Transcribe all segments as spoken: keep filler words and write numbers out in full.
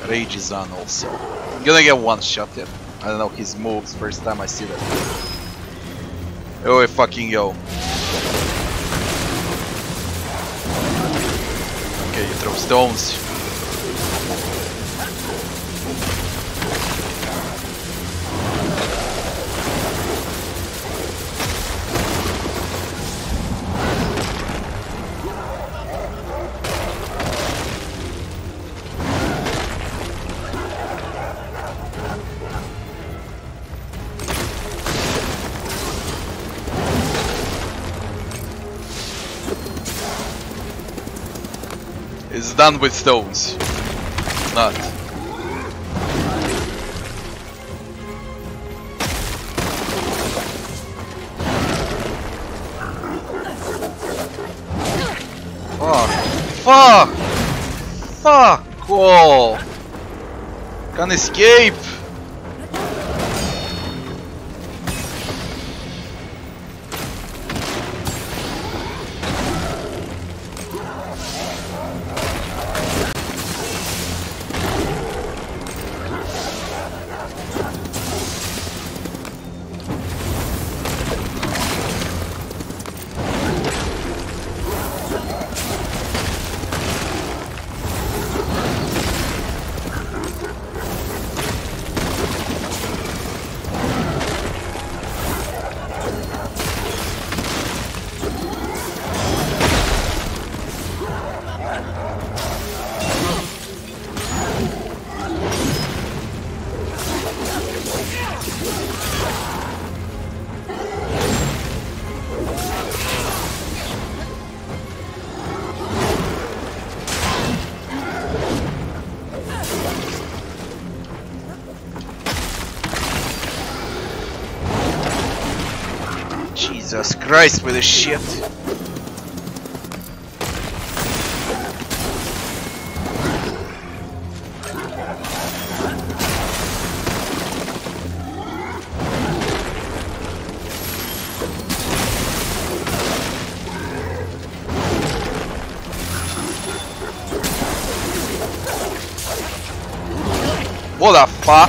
Rage is on also. I'm gonna get one shot yet. I don't know his moves, first time I see that. Oh fucking yo. Okay, you throw stones. It's done with stones. It's not. Fuck. Fuck! Fuck all! Can't escape! Jesus Christ with this shit. What the fuck?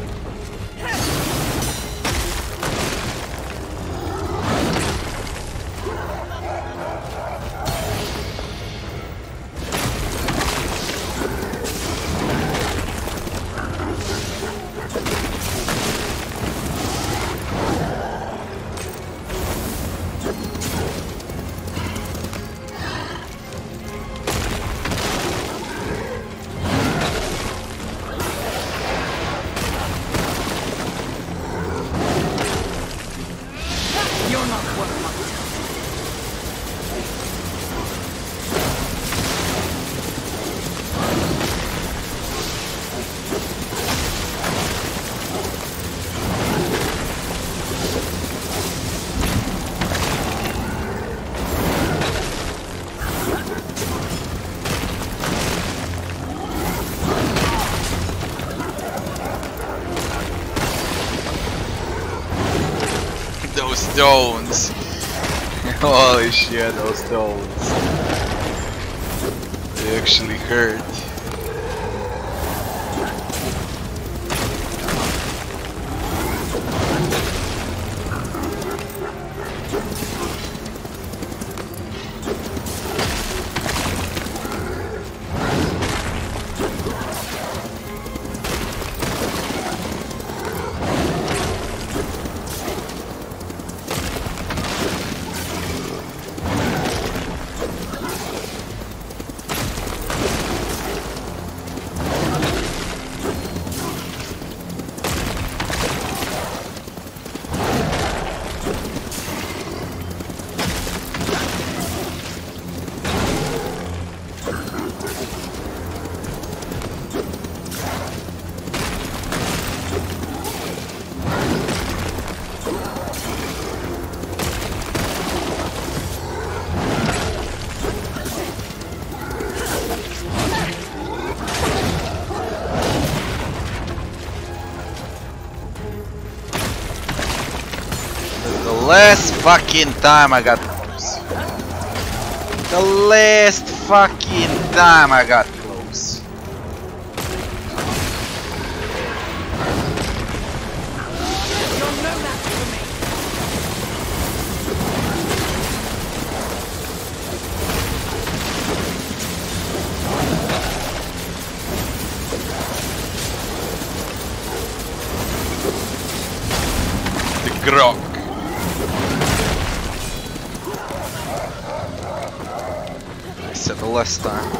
Those stones. Holy shit, those stones. They actually hurt. Last fucking time I got close. The last fucking time I got close. Grock. I said the last time.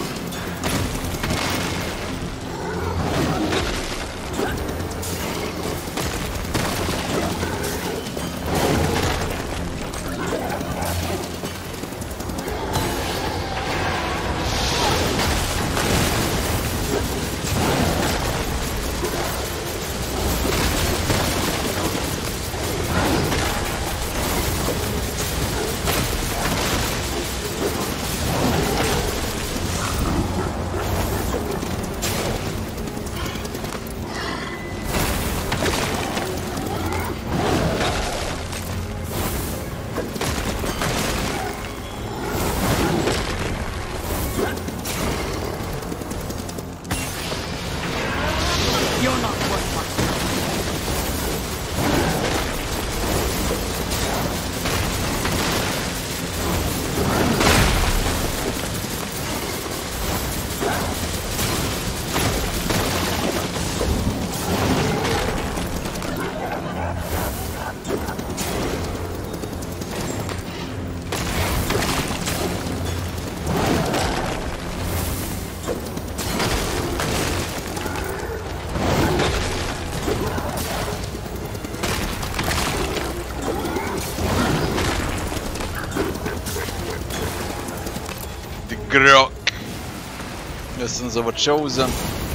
Grock. Lessons of a chosen.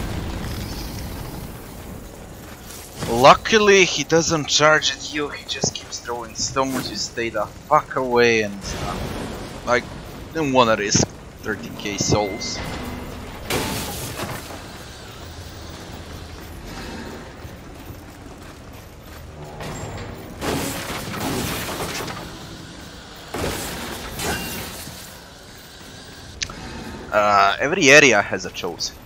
Luckily he doesn't charge at you, he just keeps throwing stones, you stay the fuck away and stuff. Like, don't wanna risk thirty K souls. Uh, every area has a chosen.